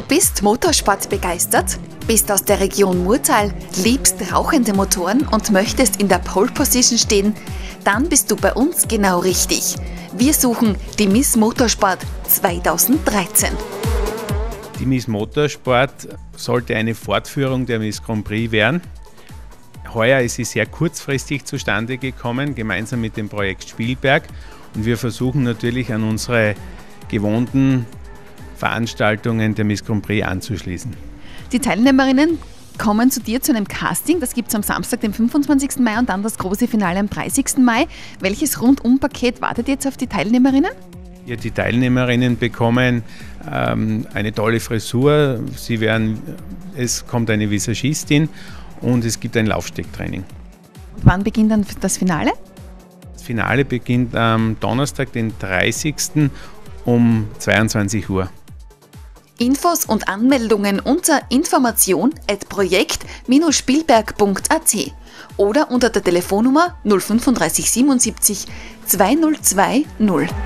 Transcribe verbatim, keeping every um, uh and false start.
bist Motorsport begeistert, bist aus der Region Murtal, liebst rauchende Motoren und möchtest in der Pole Position stehen, dann bist du bei uns genau richtig. Wir suchen die Miss Motorsport zweitausenddreizehn. Die Miss Motorsport sollte eine Fortführung der Miss Grand Prix werden. Heuer ist sie sehr kurzfristig zustande gekommen, gemeinsam mit dem Projekt Spielberg. Und wir versuchen natürlich an unsere gewohnten Veranstaltungen der Miss Grand Prix anzuschließen. Die Teilnehmerinnen kommen zu dir zu einem Casting, das gibt es am Samstag, den fünfundzwanzigsten Mai und dann das große Finale am dreißigsten Mai. Welches Rundumpaket wartet jetzt auf die Teilnehmerinnen? Ja, die Teilnehmerinnen bekommen ähm, eine tolle Frisur, sie werden, es kommt eine Visagistin und es gibt ein Laufstegtraining. Und wann beginnt dann das Finale? Das Finale beginnt am Donnerstag, den dreißigsten um zweiundzwanzig Uhr. Infos und Anmeldungen unter information at projekt Spielberg punkt a t oder unter der Telefonnummer null drei fünf siebenundsiebzig zweihundertzwei null.